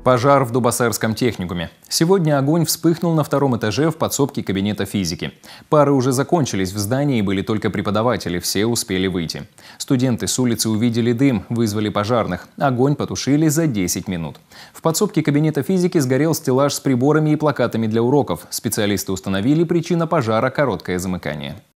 Пожар в Дубосарском техникуме. Сегодня огонь вспыхнул на втором этаже в подсобке кабинета физики. Пары уже закончились в здании и были только преподаватели, все успели выйти. Студенты с улицы увидели дым, вызвали пожарных. Огонь потушили за 10 минут. В подсобке кабинета физики сгорел стеллаж с приборами и плакатами для уроков. Специалисты установили: причина пожара – короткое замыкание.